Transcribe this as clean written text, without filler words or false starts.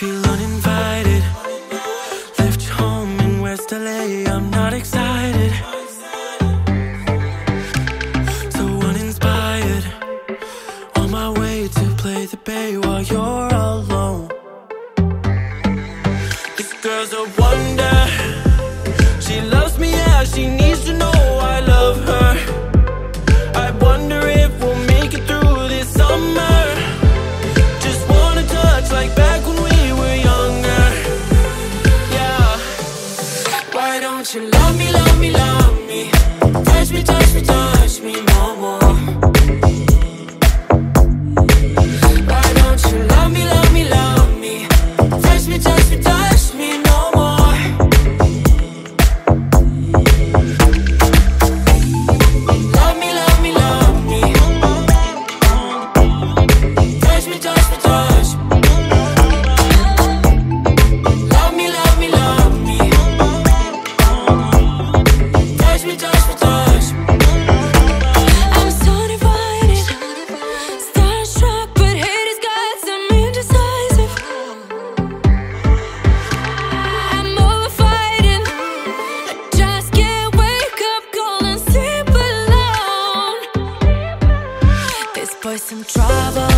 feel uninvited. Left you home in West LA, I'm not excited. So uninspired, on my way to play the bay while you're alone. This girl's a wonder. She loves me, yeah, she needs to know I love her. I wonder if we'll make it through this summer. Just wanna touch like back when we were younger. Yeah. Why don't you love me, love me, love me? Touch me, touch me, touch me no more. Why don't you love me, love me, love me? Touch me, touch me, touch me no more. Love me, love me, love me. Touch me, touch me, touch me. Love me, love me, love me. Touch me, touch me, touch me. I'm so divided, starstruck, but hate has got some indecisive. I'm over fighting, I just can't wake up cold and sleep alone. This boy's some trouble.